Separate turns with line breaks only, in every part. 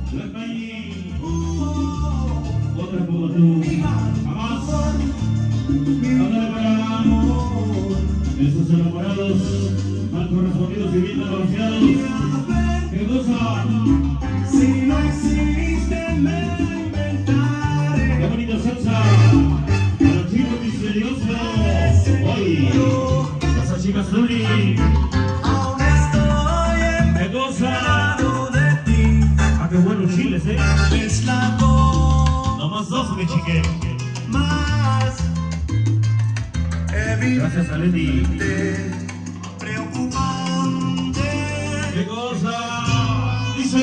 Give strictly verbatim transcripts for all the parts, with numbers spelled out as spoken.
Black Magic, otra como tú, jamás. Ándale para esos enamorados, mal correspondidos y bien negociados. ¿Qué cosa?
Si no existe, me lo inventaré.
Qué bonita salsa para chicos misteriosos. Hoy, esa chica Zuli.
Aún estoy
¿Qué cosa?
enamorado de ti.
Ah, qué buenos chiles, eh.
Es la cosa
Nomás dos, mi chique.
más
Gracias a Leti.
evidente, preocupante.
¿Qué cosa? Dice.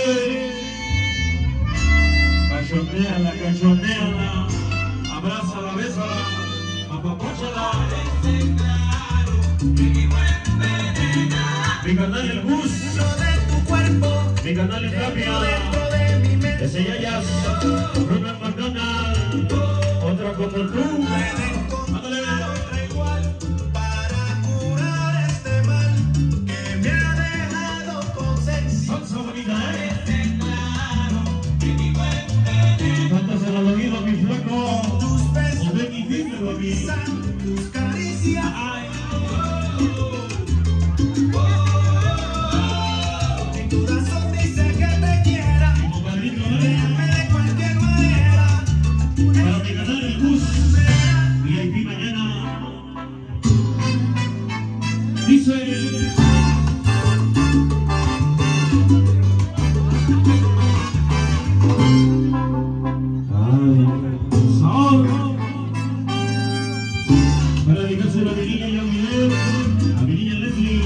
Cachoneala, cachoneala. Abrázala, bésala. Apapáchala. Mi canal El Bus.
Dentro de tu cuerpo,
Mi canal El Tapia.
dentro de mi mente.
Ese Yayas. Ronald McDonald. Otra como tú. Ándale.
Otra igual para curar este mal que me ha dejado con sexy.
Salsa bonita, eh. Cántasela al oído, mi flaco.
Tus besos,
O ven y dímelo a mí.
tus caricias.
Ay.
Mi corazón dice que te quiera.
Como padrino, eh.
Déjame de cualquier manera.
Para mi canal El Bus. V I P mañana. Dice. Para dedicárselo a mi niña y a mi Leo, a mi niña Leslie,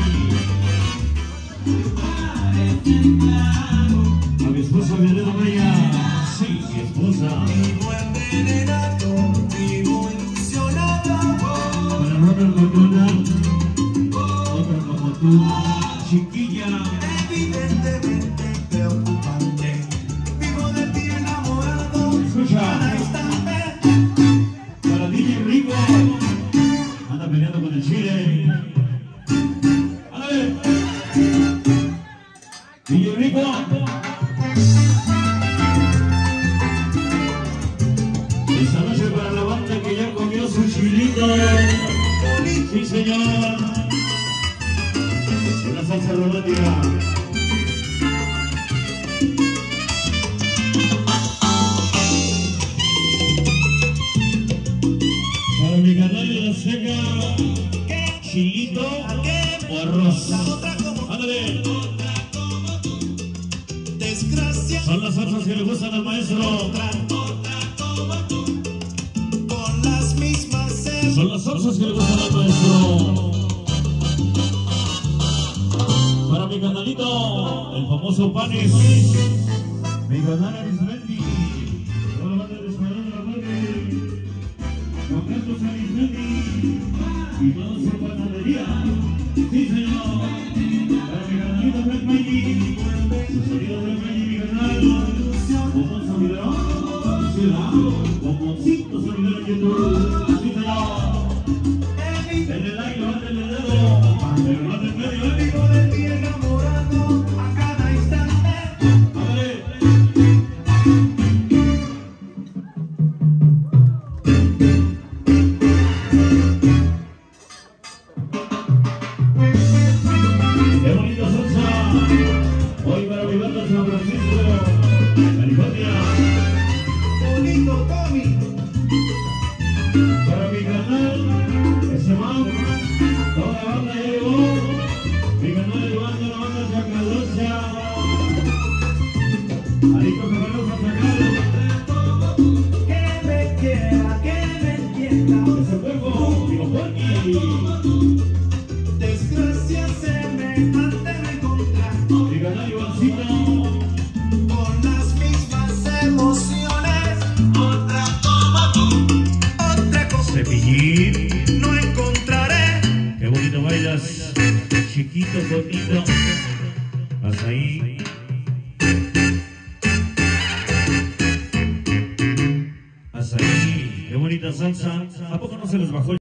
a mi esposa Violeta Maya, sí, mi esposa,
Vivo envenenado, vivo ilusionado.
para Ronald McDonald, otra como tú, chiquilla,
Evidentemente preocupante. Vivo de ti enamorado.
escucha,
Cada instante.
para D J Rico, anda peleando con el Chile, a ver, D J Rico. Esta noche para la banda que ya comió su chilito. Sí, señor. Una salsa romántica. Para mi canal de la seca, chilito o arroz. Ándale.
Desgracia
Son las salsas que le gustan al maestro.
con las mismas cejas.
Son las salsas que le gustan al maestro. Para mi canalito, el famoso Panes. Mi canal Arismendi. Toda la banda de Escuadrón de la Muerte. Con Carlos Arismendi. Y toda su panadería. Sí, señor. Para mi canalito Black Magic. Su sonido Black Magic, mi canal. Como un sonidero. Ciudad. Como cinco sonideros en YouTube. Sí, señor. Denle like, levantenle el dedo. Pero no te medio, eh.
Vivo de ti enamorado a cada instante.
Ándale. Qué bonita salsa. Hoy para mi banda San Francisco, California.
Bonito Tommy.
Para mi canal, ese man, toda la banda ya llegó. Mi canal el banda, la banda Chacalosa. Adicto Chacalosa, Chacal.
Que me quiera, que me entienda.
Ese cuerpo, digo, Porky.
Desgracia semejante me encontrar.
Mi canal Ivancito.
Con las mismas emociones. Otra como tú. Otra como tú.
Cepillín.
No encontraré.
Qué bonito bailas, chiquito, bonito. Hasta ahí. Hasta ahí. Qué bonita salsa. ¿A poco no se les bajó el